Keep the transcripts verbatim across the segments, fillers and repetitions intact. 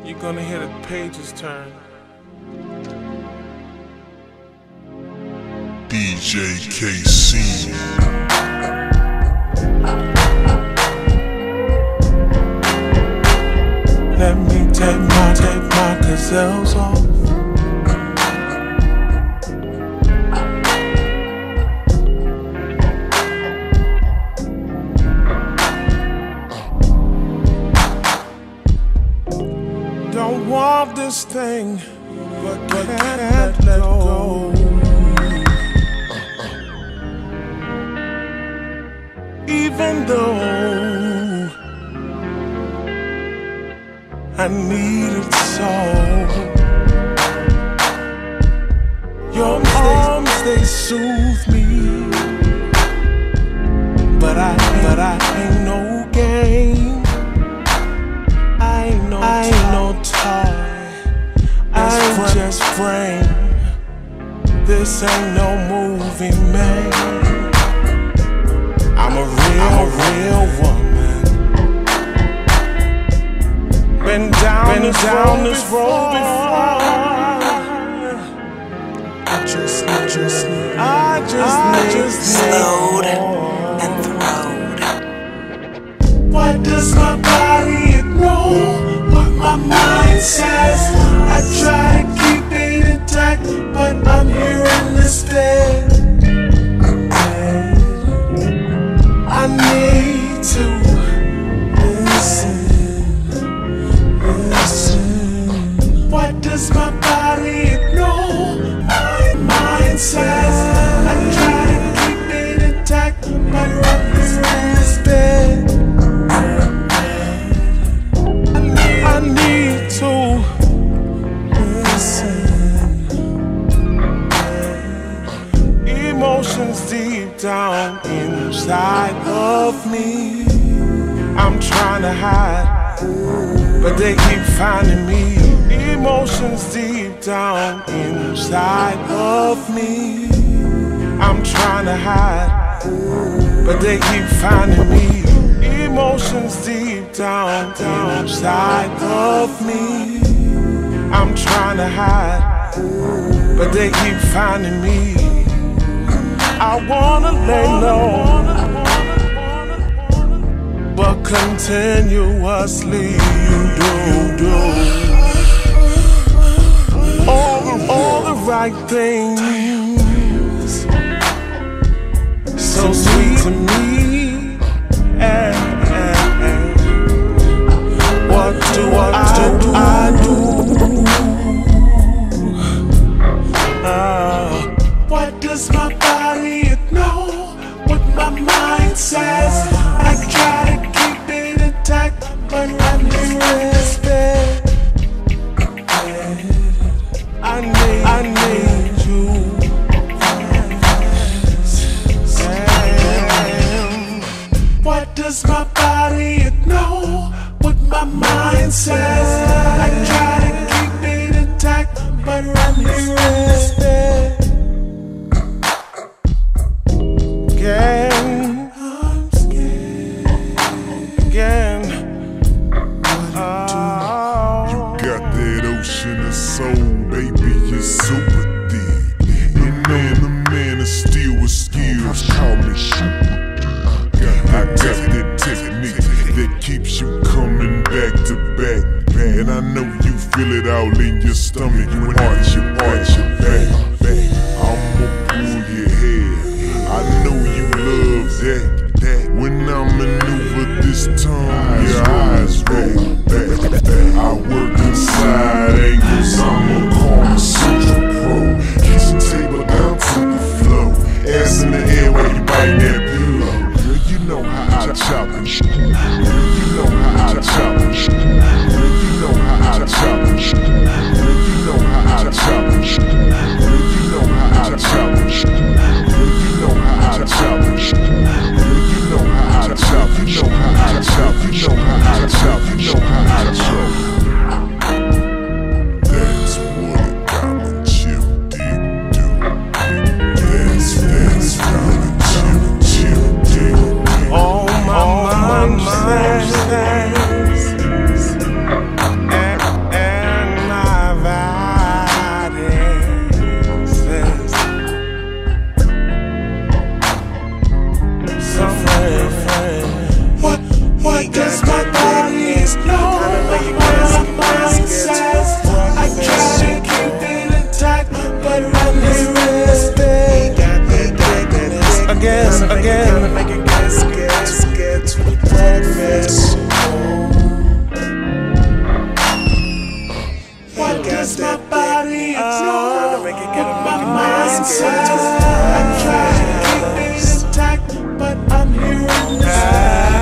You're gonna hear the pages turn. D J KSin. Let me take my, take my gazelles off. Don't want this thing, but, but can't, can't let go. Even though I need it so. Your arms, they soothe me, but I, but I ain't no game. I ain't no, I ain't no toy. I ain't just frame. This ain't no movie, man. I'm a real, I'm a real woman. Been down, been this, down road this road before. I just, I just need, I just, I need, just slowed need and throwed. Why does my body ignore what my mind says? I try to keep it intact, but I'm here in this bed. I need to listen, listen. What does my body ignore? My mind says I try to keep it intact, but I'm here in this bed. I need to listen. Emotions deep down inside of me, I'm trying to hide, but they keep finding me. Emotions deep down inside of me, I'm trying to hide, but they keep finding me. Emotions deep down, down inside of me, I'm trying to hide, but they keep finding me. I wanna lay low, but continuously you do, you do all the, all the right things, so sweet to me. And, and, and what do what I do? I do. Uh, what does my body know? What my mind says? I try to keep it intact, but I'm here in this bed. I need, I need you. What does my body know? What my mind says? I try to keep it intact, but I'm here in this bed. Again, I'm scared. Again, oh. You got that ocean of soul, baby, you're super deep. You know the man is still with skills, call me super. I got that technique that keeps you coming back to back. And I know you feel it all in your stomach when arch your, arch your back. I'ma pull your hair, I know you love that. When I maneuver this tongue, your eyes roll back. I work inside angles, I'm a Karma Central pro. Kitchen table down to the floor, ass in the air while you bite that pillow. You know how I chop it. You know how I chop it. You know how I chop it. You know how I chop it. yes, my body ignore, but my mindset. I try to keep it intact, but I'm hearing this.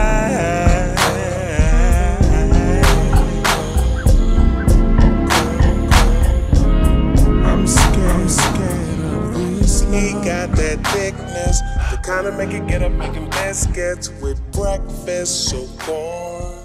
I'm scared, scared of this. He got that thickness, the kind of make it get up making biscuits with breakfast, so corn.